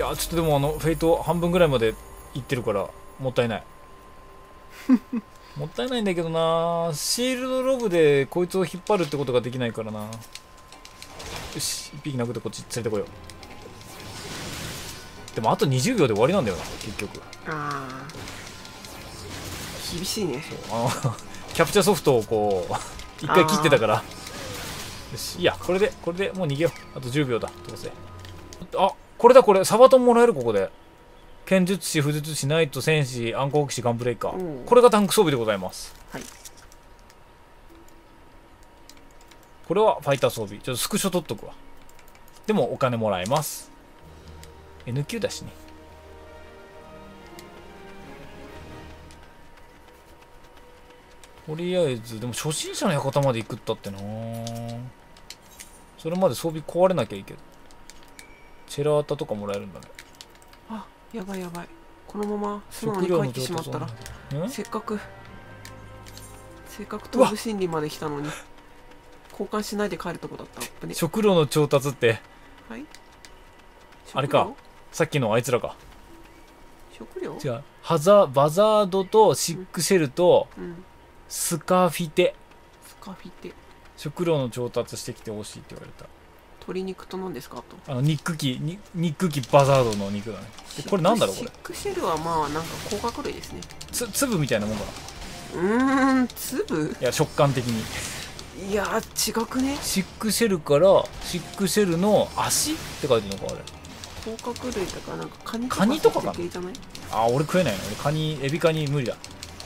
やちょっとでもフェイト半分ぐらいまでいってるからもったいないもったいないんだけどな。シールドロブでこいつを引っ張るってことができないからな。よし1匹殴ってこっち連れてこよう。でもあと20秒で終わりなんだよな結局。 ああ厳しいね。 キャプチャーソフトをこう一回切ってたから。よしいやこれでもう逃げよう。あと10秒だどうせ。あこれだこれサバトンもらえるここで。剣術師、武術師、ナイト、戦士、暗黒騎士、ガンブレイカー。これがタンク装備でございます。 はい。 これはファイター装備。ちょっとスクショ取っとくわ。でもお金もらえます。N 級だしね。とりあえず、でも初心者の館まで行くったってな。それまで装備壊れなきゃいいけど。チェラータとかもらえるんだね。 あ、やばいやばい。このまま素直に帰ってしまったら、せっかく東部真理まで来たのに交換しないで帰るとこだった。ね、 食料の調達って、 はい、 あれか、さっきのあいつらか。 食料違う、バザードとシックシェルと、スカフィテ。食料の調達してきてほしいって言われた。 鶏肉と何ですかと。 肉機バザードの肉だね。これなんだろうこれ。 シックシェルはまあなんか甲殻類ですね。 粒みたいなもんかな。粒？ いや食感的に。 いや違くね。 シックシェルからシックシェルの足って書いてるのかあれ。 甲殻類とかなんかカニとかかな。 じゃない？ あ俺食えないの。俺エビカニ無理だ。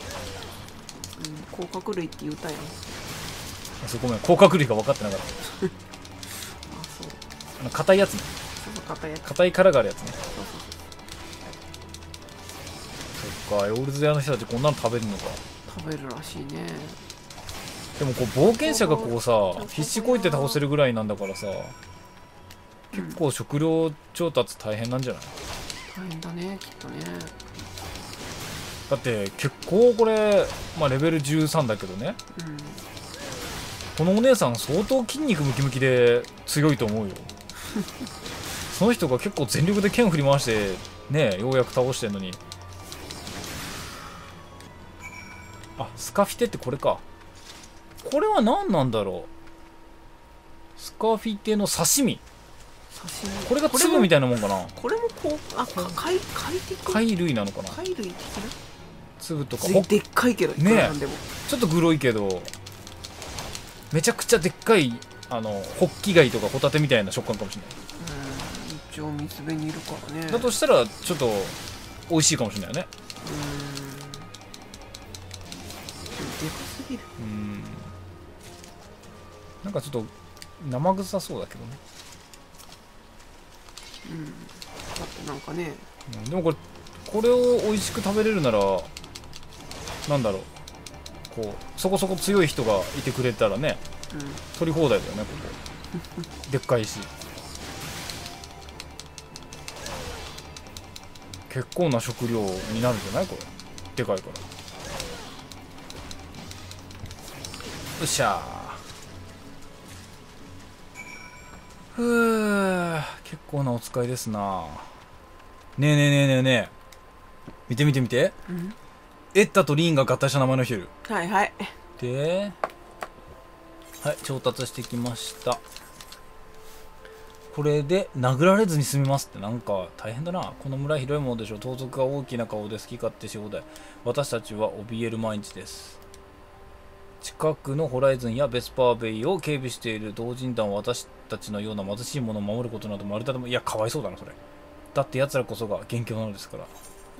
甲殻類って言うたやん。 ごめん甲殻類が分かってなかった。硬いやつね。硬い殻があるやつね。そっか、エオルズ屋の人たちこんなの食べるのか。 食べるらしいね。 でもこう冒険者がこうさ必死こいて倒せるぐらいなんだからさ、結構食料調達大変なんじゃない？ 大変だねきっとね。 だって結構これ、まあ、レベル13だけどね、このお姉さん相当筋肉ムキムキで強いと思うよ。その人が結構全力で剣振り回してねようやく倒してんのに。あスカフィテってこれか。これは何なんだろう。スカフィテの刺身。これが粒みたいなもんかな。 これもこう貝類なのかな。 貝類的な粒とかでっかいけどね。ちょっとグロいけどめちゃくちゃでっかいホッキ貝とかホタテみたいな食感かもしれない。 一応水辺にいるからね。 だとしたらちょっと美味しいかもしれないよね。 でかすぎる。 なんかちょっと生臭そうだけどね。 だってなんかね、 でもこれを美味しく食べれるならなんだろう、こうそこそこ強い人がいてくれたらね、取り放題だよねここ。でっかいし結構な食料になるんじゃないこれ。でかいから。よっしゃー。ふぅ結構なお使いですな。ねえねえねえねえねえ、見て見て見て、エッタとリーンが合体した名前の人いる。 はいはい。 ではい調達してきました。これで殴られずに済みますってなんか大変だな。この村広いものでしょう。盗賊が大きな顔で好き勝手し放題。私たちは怯える毎日です。近くのホライズンやベスパーベイを警備している同人団は私たちのような貧しい者を守ることなどまるでも、いやかわいそうだなそれ。だって奴らこそが元凶なのですから。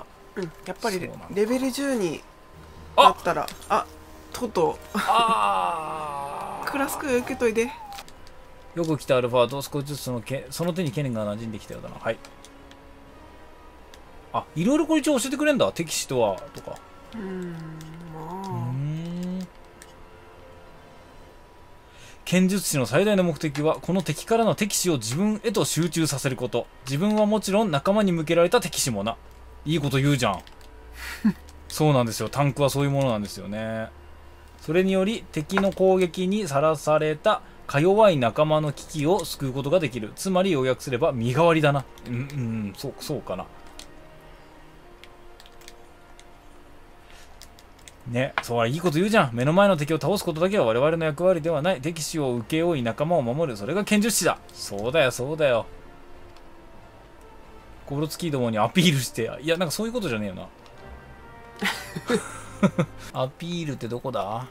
やっぱりレベル10にあったらとうとうクラスク受けといて。 よく来たアルファと少しずつその手に剣が馴染んできたようだな。はい。いろいろこれ一応教えてくれんだ。敵視とはとか。剣術師の最大の目的はこの敵からの敵視を自分へと集中させること。自分はもちろん仲間に向けられた敵視もな。いいこと言うじゃん。そうなんですよ。タンクはそういうものなんですよね。それにより敵の攻撃にさらされたか弱い仲間の危機を救うことができる。つまり要約すれば身代わりだな。そうかな。ね、そういいこと言うじゃん。目の前の敵を倒すことだけは我々の役割ではない。敵視を受け負い仲間を守る。それが剣術師だ。そうだよ、そうだよ。ゴロツキーどもにアピールして。いや、なんかそういうことじゃねえよな。アピールってどこだ？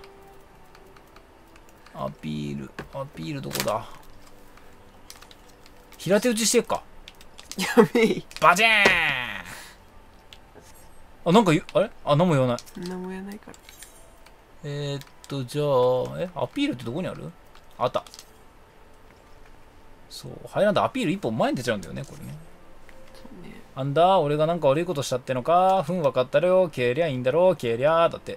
アピールどこだ？平手打ちしてっか。 やべえ。 バチーン。あ、なんかあれ？あ、何も言わない。 何も言わないから。 じゃあ、アピールってどこにある？あった。そう、ハイランドアピール一本前に出ちゃうんだよね、これね。 そうね。 あんだ、俺がなんか悪いことしたってのか。ふん、分かったよ。消えりゃいいんだろう。消えりゃー。だって。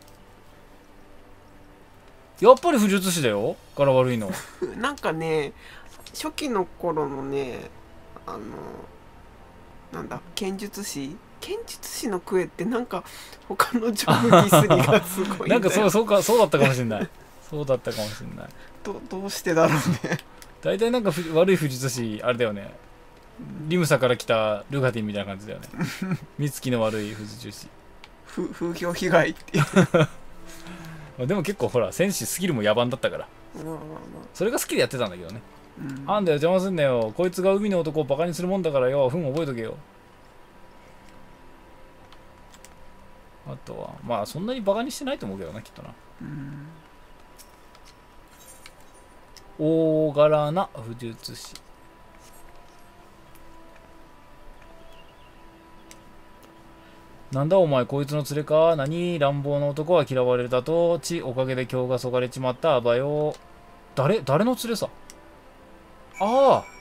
やっぱり不術師だよ。柄悪いの。 なんかね、初期の頃のね、なんだ、剣術師のクエってなんか他の上部ディスりがすごいんだよ。 なんかそうだったかもしれない。そうだったかもしれない。 どうしてだろうね。 大体なんか悪い不術師、あれだよね。リムサから来たルガティンみたいな感じだよね。美月の悪い不術師。 風評被害っていう。 でも結構ほら、戦士スキルも野蛮だったから。それが好きでやってたんだけどね。あんだよ、邪魔すんなよ。こいつが海の男をバカにするもんだからよ。ふん、覚えとけよ。あとは、まあそんなにバカにしてないと思うけどな、きっとな。大柄な不術師。なんだお前、こいつの連れか。何、乱暴な男は嫌われたと。おかげで今日がそがれちまったあばよ。誰の連れさ。ああ、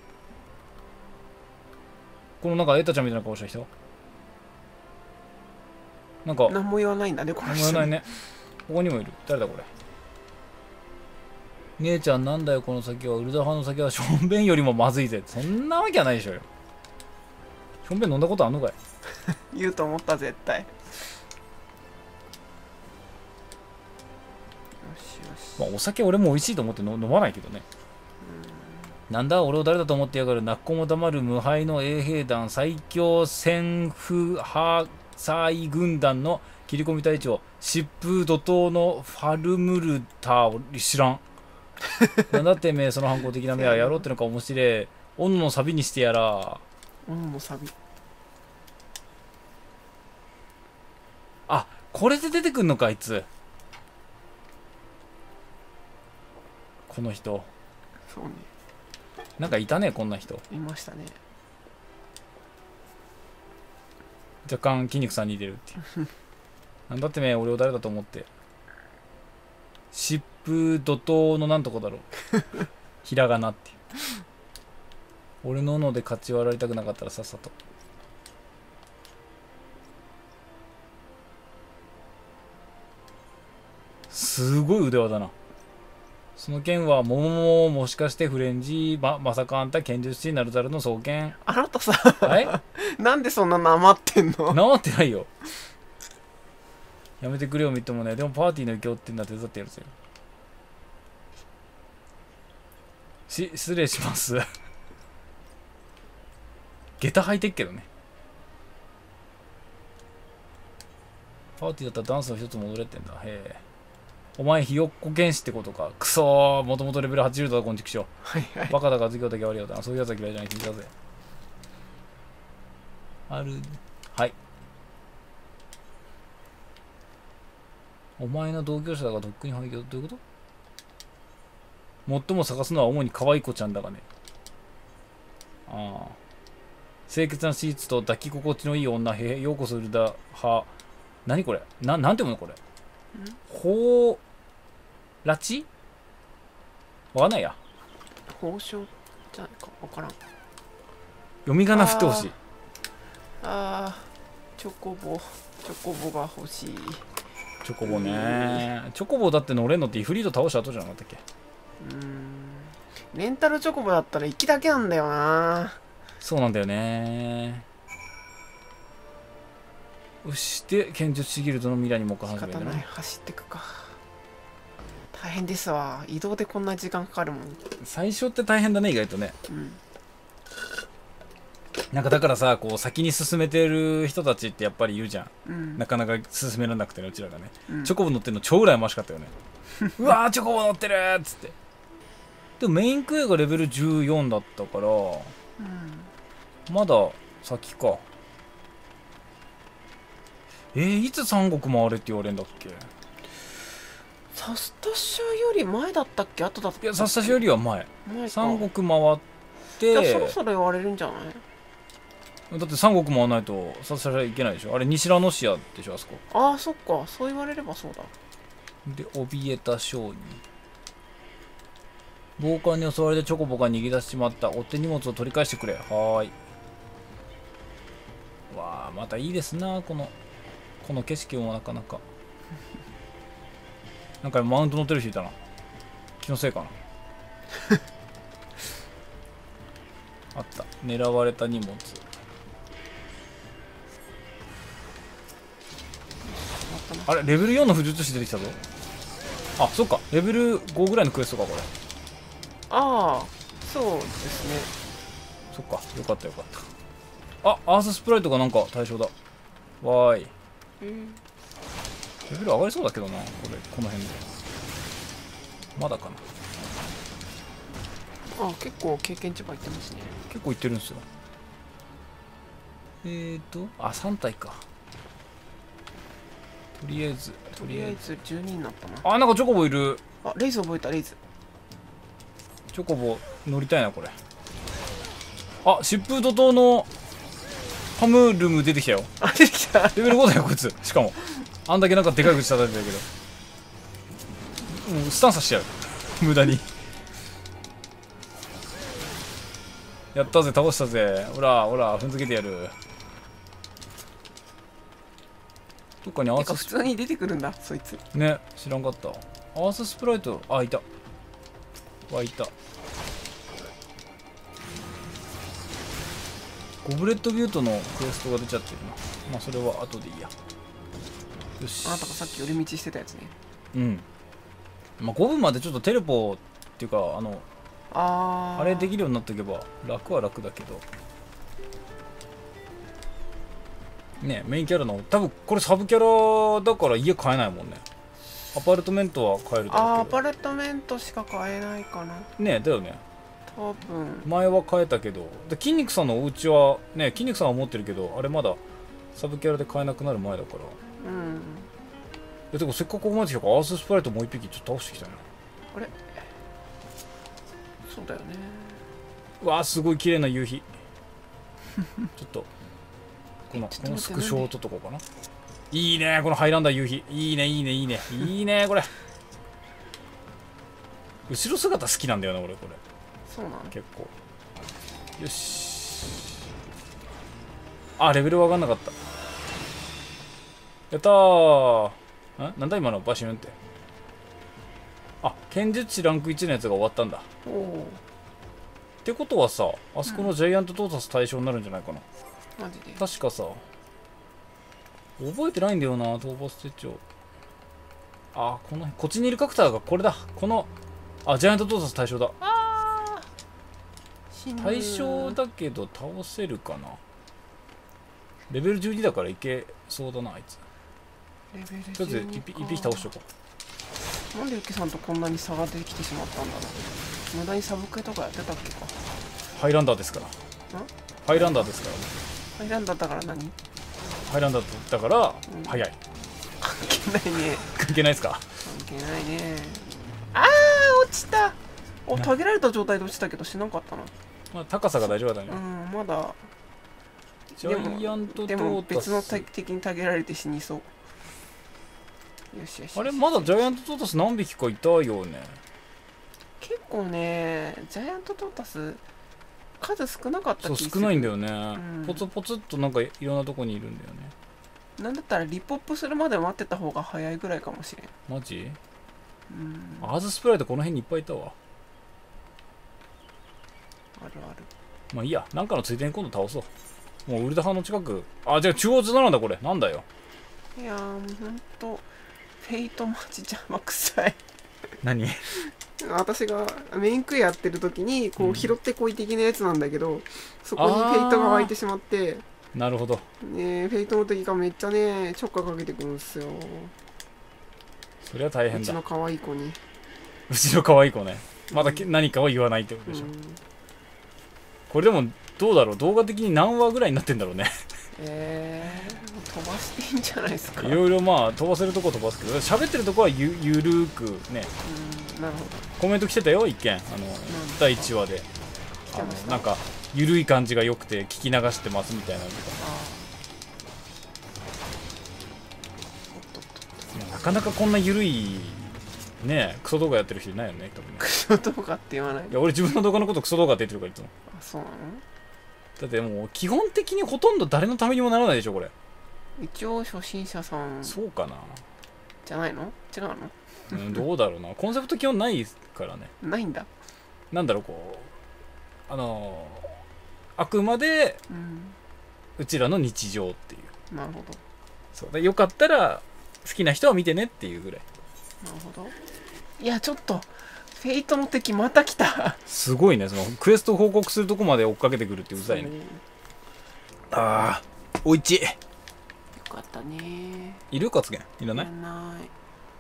このなんかエタちゃんみたいな顔した人。なんか何も言わないんだね、この人。 何も言わないね。ここにもいる。誰だこれ。姉ちゃんなんだよこの酒は。ウルダ派の酒はしょんべんよりもまずいぜ。そんなわけはないでしょよ。しょんべん飲んだことあんのかい。 言うと思った、絶対。よしよし。 まあ、お酒俺も美味しいと思って飲まないけどね。なんだ俺を誰だと思ってやがる。泣く子も黙る無敗の衛兵団最強戦不破砕軍団の切り込み隊長疾風怒涛のファルムルターを知らん。なんだてめえその反抗的な目は。やろうってのか面白い。斧のサビにしてやら。 斧のサビ。 あ、これで出てくんのかあいつ。この人。 そうね。 なんかいたね、こんな人。 いましたね。 若干筋肉さんに似てるっていう。なんだってめえ、俺を誰だと思って。疾風怒涛のなんとかだろう。ひらがなっていう。俺の斧で勝ち割られたくなかったらさっさと。すごい腕輪だな。その剣はもしかしてフレンジ、まさかあんた剣術師ナルザルの双剣。 あなたさ、 はい、 なんでそんななまってんの。 なまってないよ。やめてくれよみっともね。でもパーティーの今日ってんだ手伝ってやるぜ。失礼します。下駄履いてっけどね。パーティーだったらダンスの一つ戻れってんだ。へえ。お前ひよっこ剣士ってことか。くそー。もともとレベル80だぞ、こんちくしょ。 はいはい。 バカだから授業だけ悪いよだな。そういうやつは嫌いじゃない。聞いたぜ。ある。はい。お前の同業者だがとっくに廃業。どういうこと？最も探すのは主に可愛い子ちゃんだがね。ああ。清潔なシーツと抱き心地のいい女。へへ、ようこそウルダ派。何これ？なんて読むのこれ？ほうらちわかんないや。 宝章じゃないかわからん。 読み仮名振ってほしい。 チョコボが欲しい。 チョコボね。チョコボだって乗れんのってイフリート倒した後じゃなかったっけ。 レンタルチョコボだったら1機だけなんだよな。 そうなんだよね。よしで剣術師ギルドの未来にもっか始めるな。 仕方ない、走ってくか。 大変ですわ。移動でこんな時間かかるもん。 最初って大変だね、意外とね。 うん。 なんかだからさ、こう先に進めてる人たちってやっぱりいるじゃん。 うん、 なかなか進められなくてね、うちらがね。 うん、 チョコボ乗ってるの超羨ましかったよね。うわー、チョコボ乗ってるーっつって。でもメインクエがレベル14だったから、 うん、 まだ先か。いつ三国回れって言われんだっけ。 サスタシャより前だったっけ、後だったっけ。 いや、サスタシャよりは前。三国回って、 じゃあそろそろ言われるんじゃない。 だって三国回らないとサスタシャいけないでしょ。あれ西ラノシアでしょ、あそこ。 ああ、そっか、そう言われればそうだ。 で、怯えた商人。暴漢に襲われてチョコボが逃げ出しちまった。追って荷物を取り返してくれ。はーい。わあ、またいいですな、この景色もなかなか。なんかマウント乗ってる人いたな。気のせいかな。あった。狙われた荷物。あれ、レベル4の不術師出てきたぞ。あ、そっか。レベル5ぐらいのクエストか、これ。 ああ、そうですね。 そっか。よかったよかった。あ、アーススプライトがなんか対象だ。わーい。レベル上がりそうだけどな、この辺で。まだかな。 あ、結構経験値ばいってますね。 結構いってるんですよ。あ、3体か。とりあえず 12になったな。 あ、なんかチョコボいる。 あ、レイズ覚えた、レイズ。 チョコボ乗りたいな、これ。あ、疾風怒涛のハムルム出てきたよ。 あ、出てきた。 レベル5だよ、こいつ。しかも。あんだけなんかでかい口叩いてたけど。もうスタンさしちゃう。無駄に。やったぜ、倒したぜ。ほら、ほら、踏んづけてやる。どっかにアース普通に出てくるんだ、そいつ。 ね、知らんかった。アーススプライト、あ、いた。いた。ゴブレットビュートのクエストが出ちゃってるな。まあ、それは後でいいや。よし。 あなたがさっき寄り道してたやつね。 うん。まあ、5分までちょっとテレポっていうか、あれできるようになっておけば楽は楽だけど。ね、メインキャラの、多分これサブキャラだから家買えないもんね。アパルトメントは買えるだろうけど。 アパルトメントしか買えないかな。 ね、だよね。 多分。 前は買えたけど、で筋肉さんのお家はね、筋肉さんは持ってるけど、あれまだサブキャラで買えなくなる前だから。 うん。 でもせっかくここまで来たからアーススプライトもう一匹ちょっと倒してきたいな。 あれそうだよね。 うわー、すごい綺麗な夕日。ちょっとこのスクショを撮っとこうかな。いいね、このハイランダー夕日。いいね、いいね、いいね、いいね、これ。後ろ姿好きなんだよな、俺これ。 そうなの。 結構。よし。あ、レベル上がんなかった。やったー。なんだ今のバシュンって。あ、剣術師ランク1のやつが終わったんだ。 おお。 ってことはさ、あそこのジャイアント盗撮対象になるんじゃないかな。 マジで。 確かさ、覚えてないんだよな、討伐手帳。あ、こっちにいるカクターがこれだ。ジャイアント盗撮対象だ。対象だけど倒せるかな。レベル12だからいけそうだな、あいつ。 レベル12 とりあえず一匹倒しとこう。なんでユキさんとこんなに差が出てきてしまったんだろう。無駄にサブクエとかやってたっけか。 ハイランダーですから。ハイランダーですから。 ハイランダーだから何？ ハイランダーだから、早い。 関係ないね。 関係ないですか？ 関係ないね。あー、落ちた。たげられた状態で落ちたけど死ななかったな。 まあ、高さが大丈夫だね。 まだ。 ジャイアントでも別の敵にたげられて死にそう。よしよし。 あれ、まだジャイアントトータス何匹かいたよね。 結構ね、ジャイアントトータス数少なかった気がする。 そう、少ないんだよね。ポツポツっとなんかいろんなとこにいるんだよね。 なんだったらリポップするまで待ってた方が早いぐらいかもしれん。 マジ？アーズスプライトこの辺にいっぱいいたわ。 あるある。 まあいいや、なんかのついでに今度倒そう。もうウルダハの近く。あ、じゃあ中央図なんだこれ。なんだよ。 いやー、ほんとフェイトマジ邪魔くさい。 何？ 私がメインクエやってる時にこう拾ってこい的なやつなんだけど、そこにフェイトが湧いてしまって、 なるほどね、フェイトの時がめっちゃねちょっかかけてくるんですよ。 それは大変だ。 うちの可愛い子に。 うちの可愛い子ね。まだ何かは言わないってことでしょ。これでもどうだろう、動画的に何話ぐらいになってんだろうね。 飛ばしていいんじゃないですか。 いろいろまあ飛ばせるとこ飛ばすけど、喋ってるとこはゆるーくね。 なるほど。 コメント来てたよ一件、第1話でなんかゆるい感じが良くて聞き流してますみたいなのとか。なかなかこんなゆるいねクソ動画やってる人いないよね多分ね。 クソ動画って言わない。 いや俺自分の動画のことクソ動画って言ってるからいつも。 あ、そうなの？ だってもう基本的にほとんど誰のためにもならないでしょこれ。 一応初心者さんそうかな。 じゃないの？違うの？ どうだろうな。コンセプト基本ないからね。 ないんだ。 なんだろう、こうあくまで、うちらの日常っていう。 なるほど。 そうでよかったら好きな人は見てねっていうぐらい。 なるほど。いやちょっとフェイトの敵また来た。 すごいね、そのクエスト報告するとこまで追っかけてくるってうざいね。ああおいちよかったね。 いる活言いらない？ いらない。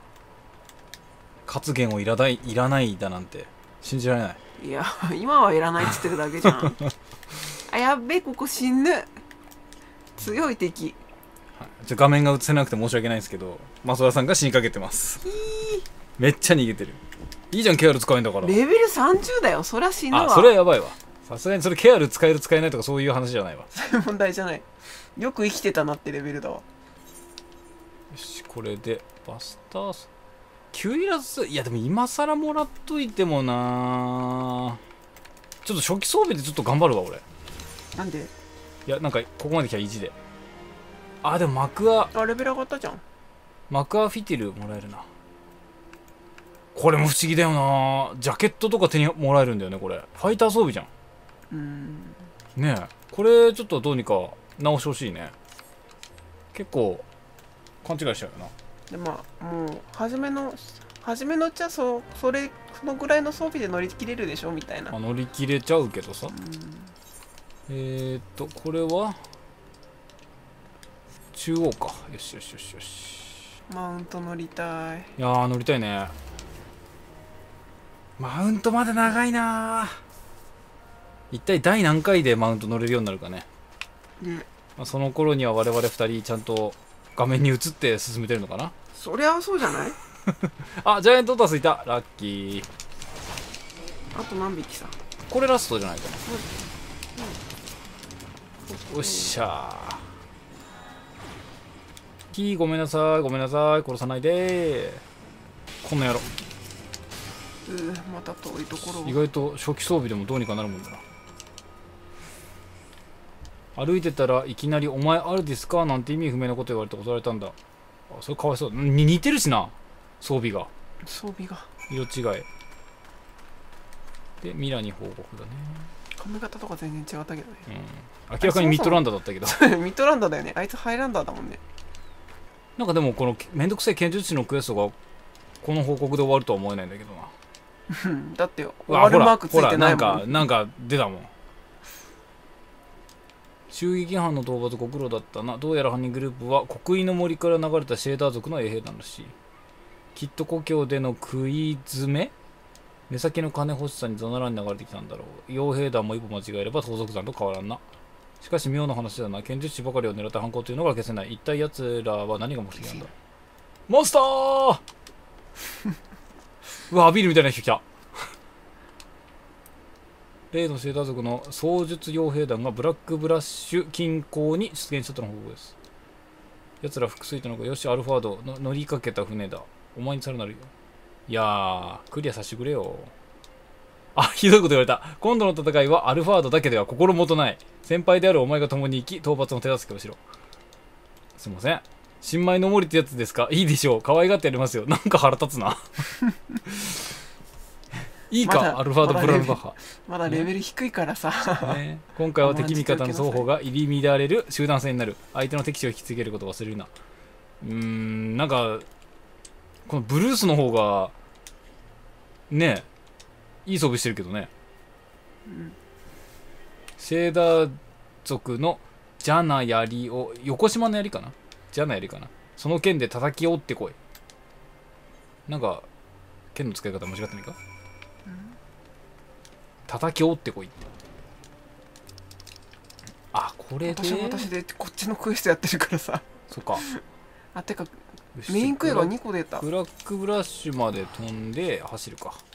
活言をいらないだなんて信じられない。 いや今はいらないっつってるだけじゃん。あ、やっべ、ここ死ぬ。強い敵。 画面が映せなくて申し訳ないんですけど、マソラさんが死にかけてます。めっちゃ逃げてる。いいじゃん、ケアル使えんだから。 レベル30だよ、そりゃ死ぬわ。 あ、それはやばいわ。さすがにそれケアル使える使えないとかそういう話じゃないわ。 そういう問題じゃない。よく生きてたなってレベルだわ。よし、これでバスタースキュイラス、いやでも今更もらっといてもな。ちょっと初期装備でちょっと頑張るわ俺。 なんで？ いやなんかここまで来たら意地で。あ、でもマクア、 レベル上がったじゃん。 マクアフィティルもらえるな。これも不思議だよな。ジャケットとか手にもらえるんだよねこれ。ファイター装備じゃん。ねえ、これちょっとどうにか直してほしいね。結構勘違いしちゃうよな。 でもう初めのうちはそのぐらいの装備で乗り切れるでしょみたいな。 乗り切れちゃうけどさ。これは中央か。よしよしよしよし。 マウント乗りたい。 いやー乗りたいね。マウントまで長いな。一体第何回でマウント乗れるようになるかね。その頃には我々2人ちゃんと画面に映って進めてるのかな。 そりゃそうじゃない？ あ、ジャイアントタスいた。ラッキー。 あと何匹さ。 これラストじゃないかな。おっしゃー。キーごめんなさいごめんなさい、殺さないでー。こんな野郎。 また遠いところ。 意外と初期装備でもどうにかなるもんだな。歩いてたらいきなり「お前あるですか?」なんて意味不明なこと言われて襲われたんだ。あ、それかわいそう。似てるしな、装備が色違いで。ミラに報告だね。 髪型とか全然違ったけどね。 明らかにミッドランダーだったけど。 ミッドランダーだよね。あいつハイランダーだもんね。 なんかでもこのめんどくさい剣術師のクエストがこの報告で終わるとは思えないんだけどな。 だって終わるマークついてないもん。 なんか出たもん。襲撃犯の討伐ご苦労だったな。どうやら犯人グループは国威の森から流れたシェーダー族の衛兵団らしい。きっと故郷での食い詰め、目先の金欲しさに怒鳴らに流れてきたんだろう。傭兵団も一歩間違えれば盗賊団と変わらんな。しかし妙な話だな。剣術師ばかりを狙った犯行というのが消せない。一体奴らは何が目的なんだ。モンスターうわ、ビールみたいな人来た。例のシェーダー族の槍術傭兵団がブラックブラッシュ近郊に出現したとの報告です。奴ら複数いたのか。よし、アルファードの乗りかけた船だ。お前にさらなるよ。いやー、クリアさせてくれよ。あ、ひどいこと言われた。今度の戦いはアルファードだけでは心もとない。先輩であるお前が共に行き、討伐の手助けをしろ。すいません。新米の森ってやつですか？いいでしょう。可愛がってやりますよ。なんか腹立つな。いいか、アルファード・ブランバッハ。 まだレベル低いからさ、 ね。今回は敵味方の双方が入り乱れる集団戦になる。相手の敵地を引き継げることを忘れるな。なんか、このブルースの方が、 ねえいい装備してるけどね。 うんセーダー族のジャナ槍を、横島の槍かな、ジャナ槍かな、その剣で叩き折ってこい。なんか剣の使い方間違ってないか。叩き折ってこいって。あ、これで私は私でこっちのクエストやってるからさ。 そっか。 あ、てかメインクエが2個出た。 ブラックブラッシュまで飛んで走るか。